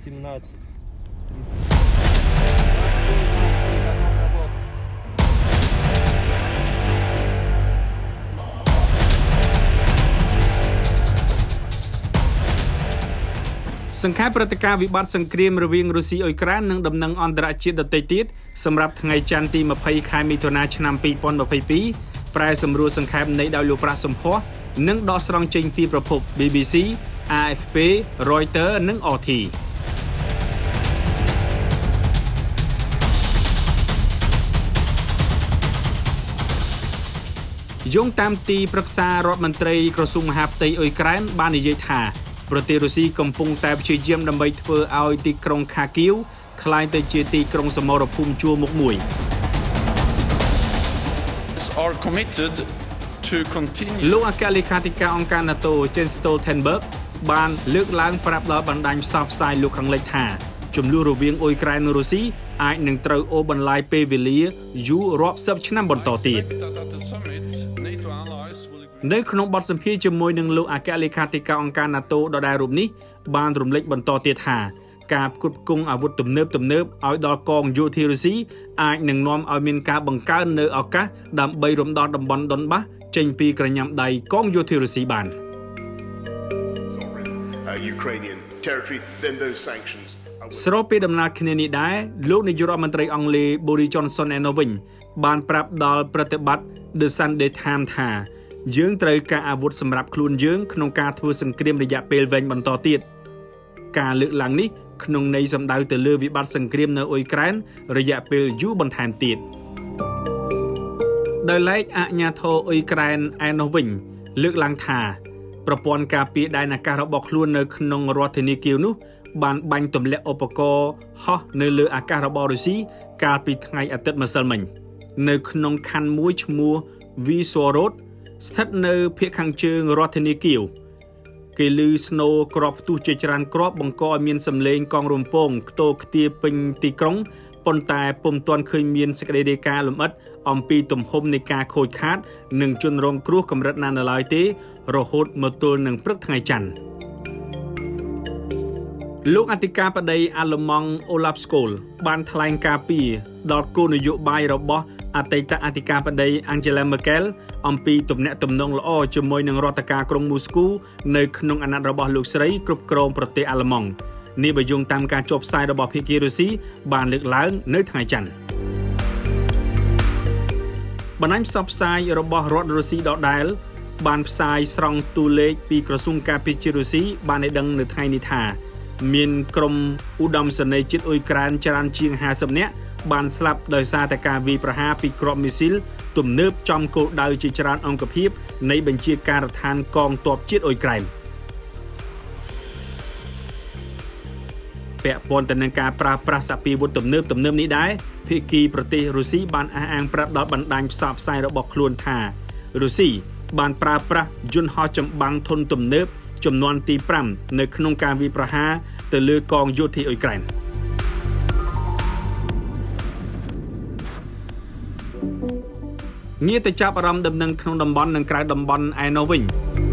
17. Sân khái Pratica bị bắt sân kriêm rơ viên Russia Ukraine nâng đầm nâng on đạ chiết đợt tây tiết, xâm rạp ngày chan ti mà phây khai Mitona năm 2022, prai xâm rùa sân khái này đào lưu pra xâm hóa, nâng đo srong chênh phiប្រភព BBC, AFP, Reuters និង RT យោងតាមទីប្រឹក្សារដ្ឋមន្ត្រីក្រសួងមហាផ្ទៃអ៊ុយក្រែនបាននិយាយថាប្រទេសរុស្ស៊ីកំពុងតែព្យាយាមដើម្បីធ្វើឲ្យទីក្រុងខាគីវក្លាយទៅជាទីក្រុងសមរភូមិជួរមុខមួយ are committed to continue លោកអគ្គលេខាធិការអង្គការ NATO Jens Stoltenberg បានលើកឡើងប្រាប់ដល់បណ្ដាញផ្សព្វផ្សាយលោកខាងលិចថាជំនួសរវាងអ៊ុយក្រែននិងរុស្ស៊ីអាចនឹងត្រូវអូសបន្លាយពេលវេលាយូររាប់សិបឆ្នាំបន្តទៀតនៅក្នុងបទសម្ភាសន៍ជាមួយនឹងលោកអគ្គលេខាធិការអង្គការ NATO ដដែលរូបនេះបានរំលេចបន្តទៀតថាការផ្គត់ផ្គង់អាវុធទំនើបឲ្យដល់កងយោធារុស្ស៊ីអាចនឹងនាំឲ្យមានការបង្កើននៅឱកាសដើម្បីរំដោះតំបន់ដុនបាសចេញពីក្រញាំដៃកងយោធារុស្ស៊ីបាន Ukrainian territory then those sanctions ស្របពេលដំណើរគ្នានេះដែរលោកនាយករដ្ឋមន្ត្រីអង់គ្លេស Boris Johnson ឯនោះវិញបានប្រាប់ដល់ប្រតិបត្តិ The Sunday Times ថាយើងត្រូវការអាវុធសម្រាប់ខ្លួនយើងក្នុងការធ្វើសង្គ្រាមរយៈពេលវែងបន្តទៀតការលើកឡើងនេះក្នុងន័យសំដៅទៅលើវិបត្តិសង្គ្រាមនៅអ៊ុយក្រែនរយៈពេលយូរបន្ថែមទៀតដោយឡែកអាជ្ញាធរអ៊ុយក្រែនឯនោះវិញលើកឡើងថាប្រព័ន្ធការពារដែនអាកាសរបស់ខ្លួននៅក្នុងរដ្ឋធានីគៀវនោះបានបាញ់ទម្លាក់ឧបករណ៍ហោះនៅលើអាកាសរបស់រុស្ស៊ីកាលពីថ្ងៃអាទិត្យម្សិលមិញនៅក្នុងខណ្ឌមួយឈ្មោះ Visvorod ស្ថិតនៅភាគខាងជើងរដ្ឋធានីគៀវគេឮស្នូរគ្រាប់ផ្ទុះជាច្រើនគ្រាប់បង្កឲ្យមានសម្លេងកងរំពងខ្ទរខ្ទារពេញទីក្រុងប៉ុន្តែពុំទាន់ឃើញមានសេចក្តីរាយការណ៍លម្អិតអំពីទំហំនៃការខូចខាតនិងជនរងគ្រោះកម្រិតណានៅឡើយទេរហូតមកទល់នឹងព្រឹកថ្ងៃច័ន្ទលោកអធិការបតីអាល្លឺម៉ង់អូឡាប់ស្កូលបានថ្លែងការពីដល់គោលនយោបាយរបស់អតីតអធិការបតី Angela Merkel អំពីទំនាក់ទំនងល្អជាមួយនឹងរដ្ឋការក្រុងមូស្គូនៅក្នុងអាណត្តិរបស់លោកស្រីគ្រប់គ្រងប្រទេសអាល្លឺម៉ង់នេះបើយោងតាមការចុះផ្សាយរបស់ភាគីរុស្ស៊ីបានលើកឡើងនៅថ្ងៃច័ន្ទបណ្ដាញផ្សព្វផ្សាយរបស់រដ្ឋរុស្ស៊ីដដែលបានផ្សាយស្រង់តួលេខពីក្រសួងការពារជាតិរុស្ស៊ីបានឲ្យដឹងនៅថ្ងៃនេះថាមានក្រុមឧត្តមសេនីយ៍ជាតិអ៊ុយក្រែនច្រើនជាង50នាក់បានស្លាប់ដោយសារតែការវាយប្រហារពីគ្រាប់មីស៊ីលទំនើបចំគោលដៅជាច្រើនអង្គភាពនៃបញ្ជាការដ្ឋានកងទ័ពជាតិអ៊ុយក្រែនពាក់ព័ន្ធទៅនឹងការប្រើប្រាស់សពាវុធទំនើបនេះដែរភាគីប្រទេសរុស្ស៊ីបានអះអាងប្រាប់ដល់បណ្ដាញផ្សព្វផ្សាយរបស់ខ្លួនថារុស្ស៊ីបានប្រើប្រាស់យន្តហោះចម្បាំងធុនទំនើបចំនួនទី5នៅក្នុងការវាយប្រហារទៅលើកងយោធាអ៊ុយក្រែនងារទៅចាប់អារម្មណ៍ដំណឹងក្នុងតំបន់និងក្រៅតំបន់ឯនោះវិញ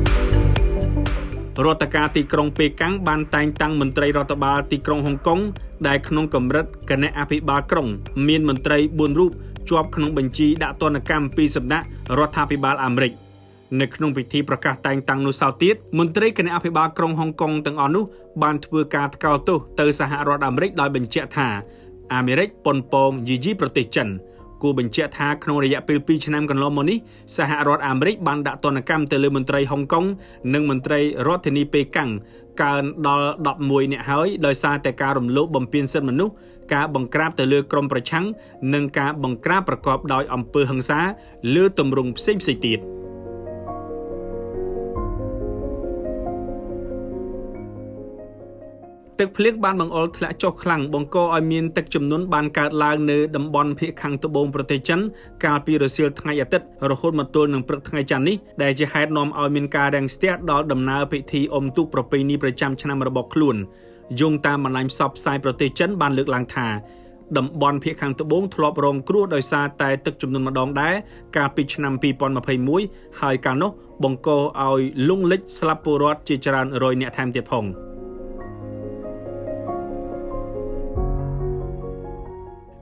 រដ្ឋការទីក្រុងប៉េកាំងបានតែងតាំងមន្ត្រីរដ្ឋបាលទីក្រុងហុងកុងដែលក្នុងកម្រិតគណៈអភិបាលក្រុងមានមន្ត្រី4រូបជាប់ក្នុងបញ្ជីដាក់ទណ្ឌកម្មពីសំណាក់រដ្ឋាភិបាលអាមេរិកនៅក្នុងពិធីប្រកាសតែងតាំងនោះសៅទៀតមន្ត្រីគណៈអភិបាលក្រុងហុងកុងទាំងអស់នោះបានធ្វើការថ្កោលទោសទៅសហរដ្ឋអាមេរិកដោយបញ្ជាក់ថាអាមេរិកប៉ុនប៉ងយាយីប្រទេសចិនគួរបញ្ជាក់ថាក្នុងរយៈពេល2ឆ្នាំកន្លងមកនេះសហរដ្ឋអាមេរិកបានដាក់ទណ្ឌកម្មទៅលើមន្ត្រីហុងកុងនិងមន្ត្រីរដ្ឋធានីប៉េកាំងកើនដល់11នាក់ហើយដោយសារតែការរំលោភបំពានសិទ្ធិមនុស្សការបង្ក្រាបទៅលើក្រុមប្រឆាំងនិងការបង្ក្រាបប្រកបដោយអំពើហិង្សាលើទម្រង់ផ្សេងៗទៀតទឹកភ្លៀងបានបង្អុរធ្លាក់ចុះខ្លាំងបង្កឲ្យមានទឹកជំនន់បានកើតឡើងនៅតំបន់ភាគខាងត្បូងប្រទេសចិនកាលពីរសៀលថ្ងៃអាទិត្យរហូតមកទល់នឹងព្រឹកថ្ងៃច័ន្ទនេះដែលជាហេតុនាំឲ្យមានការរាំងស្ទះដល់ដំណើរពិធីអុំទូកប្រពៃណីប្រចាំឆ្នាំរបស់ខ្លួនយោងតាមបណ្ដាញផ្សព្វផ្សាយប្រទេសចិនបានលើកឡើងថាតំបន់ភាគខាងត្បូងធ្លាប់រងគ្រោះដោយសារតែទឹកជំនន់ម្ដងដែរកាលពីឆ្នាំ2021ហើយកាលនោះបង្កឲ្យលង់លិចស្លាប់ពលរដ្ឋជាច្រើនរយនាក់ថែមទៀតផង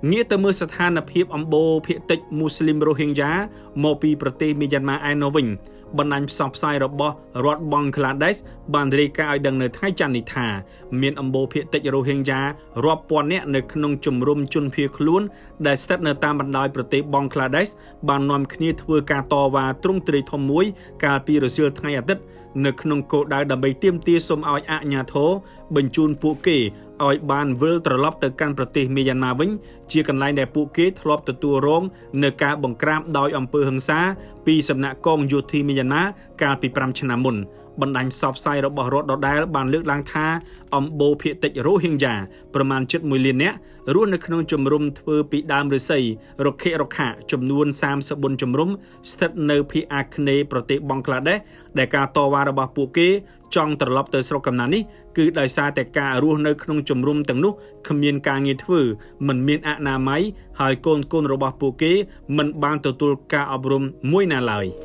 ងាកទៅមើលស្ថានភាពអំបូរភាគតិចមូស្លីមរ៉ូហីងយ៉ាមកពីប្រទេសមីយ៉ាន់ម៉ាឯណោះវិញបណ្ដាញផ្សព្វផ្សាយរបស់រដ្ឋបង់ក្លាដេសបានរាយការណ៍ឲ្យដឹងនៅថ្ងៃច័ន្ទនេះថាមានអំបូរភាគតិចរ៉ូហីងយ៉ារាប់ពាន់នាក់នៅក្នុងជំរំជនភៀសខ្លួនដែលស្ថិតនៅតាមបណ្ដោយប្រទេសបង់ក្លាដេសបាននាំគ្នាធ្វើការតវ៉ាទ្រង់ទ្រាយធំមួយកាលពីរសៀលថ្ងៃអាទិត្យនៅក្នុងគោលដៅដើម្បីទាមទារសូមឲ្យអាជ្ញាធរបញ្ជូនពួកគេឲ្យបានវិលត្រឡប់ទៅកាន់ប្រទេសមីយ៉ាន់ម៉ាវិញជាកន្លែងដែលពួកគេធ្លាប់ទទួលរងនៅការបង្ក្រាបដោយអំពើហិង្សាពីសំណាក់កងយោធាមីយ៉ាន់ម៉ាកាលពី5ឆ្នាំមុនបណ្ដាញផ្សព្វផ្សាយរបស់រដ្ឋដដែលបានលើកឡើងថាអំបូរភាគតិចរ៉ូហីងយ៉ាប្រមាណជិត1លាននាក់រស់នៅក្នុងជំរំធ្វើពីដើមឫស្សីរខិរខាចំនួន34ជំរំស្ថិតនៅភាគអាគ្នេយ៍ប្រទេសបង់ក្លាដេសដែលការតវ៉ារបស់ពួកគេចង់ត្រឡប់ទៅស្រុកកំណើតនេះគឺដោយសារតែការរស់នៅក្នុងជំរំទាំងនោះគ្មានការងារធ្វើមិនមានអនាម័យហើយកូនរបស់ពួកគេមិនបានទទួលការអប់រំមួយណាឡើយ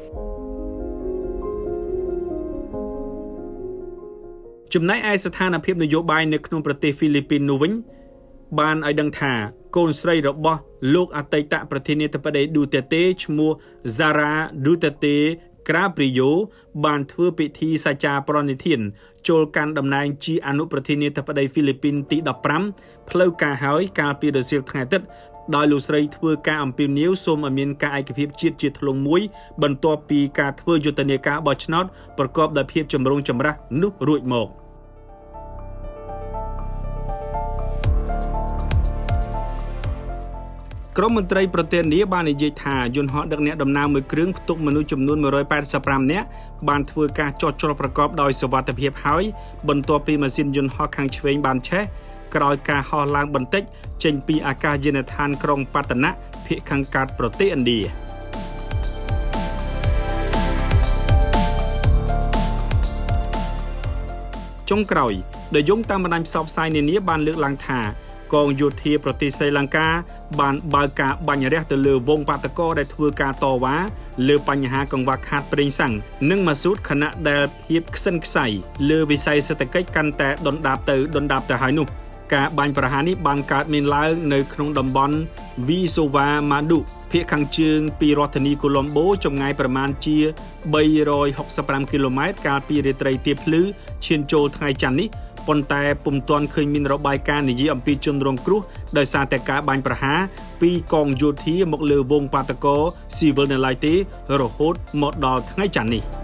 ចំណែកឯស្ថានភាពនយោបាយនៅក្នុងប្រទេសហ្វីលីពីននោះវិញបានឲ្យដឹងថាកូនស្រីរបស់លោកអតីតប្រធានាធិបតីឌូតេតេឈ្មោះ Zara Duterte Cabrillo បានធ្វើពិធីសច្ចាប្រណិធានចូលកាន់តំណែងជាអនុប្រធានាធិបតីហ្វីលីពីនទី15ផ្លូវការហើយកាលពីរសៀលថ្ងៃអាទិត្យដោយលោកស្រីធ្វើការអំពាវនាវសូមឲ្យមានការឯកភាពជាតិជាធ្លុងមួយបន្ទាប់ពីការធ្វើយុទ្ធនាការបោះឆ្នោតប្រកបដោយភាពចម្រូងចម្រាសនោះរួចមកក្រមមន្ត្រីប្រទេសនេះបាននិយាយថាយន្តហោះដឹកអ្នកដំណើរមួយគ្រឿងផ្ទុកមនុស្សចំនួន185នាក់បានធ្វើការចុះច្រុលប្រកបដោយសុវត្ថិភាពហើយបន្ទាប់ពីម៉ាស៊ីនយន្តហោះខាងឆ្វេងបានឆេះក្រោយការហោះឡើងបន្តិចចេញពីអាកាសយានដ្ឋានក្រុងប៉ាតាណាភាគខាងកើតប្រទេសឥណ្ឌាចុងក្រោយដែលយោងតាមបណ្ដាញផ្សព្វផ្សាយនានាបានលើកឡើងថាកងយោធាប្រទេសស្រីលង្កាបានបើកការបាញ់រះទៅលើវងបាតកោដែលធ្វើការតវ៉ាលើបញ្ហាកង្វះខាតប្រេងសាំងនិងម៉ាស៊ូតខណៈដែលភាពខ្សិនខ្សៃលើវិស័យសេដ្ឋកិច្ចកាន់តែដុនដាបទៅហើយនោះការបាញ់ប្រហារនេះបានកើតមានឡើងនៅក្នុងតំបន់ Visova Madu ភាគខាងជើងពីរដ្ឋធានីកូឡុំបូចម្ងាយប្រមាណជា365គីឡូម៉ែត្រកាលពីរាត្រីទៀបភ្លឺឈានចូលថ្ងៃច័ន្ទនេះប៉ុន្តែពុំទាន់ឃើញមានរបាយការណ៍និយាយអំពីជនរងគ្រោះដោយសារតែការបាញ់ប្រហារពីកងយោធាមកលើវងបាតកោស៊ីវិលនៅឡើយទេរហូតមកដល់ថ្ងៃច័ន្ទនេះ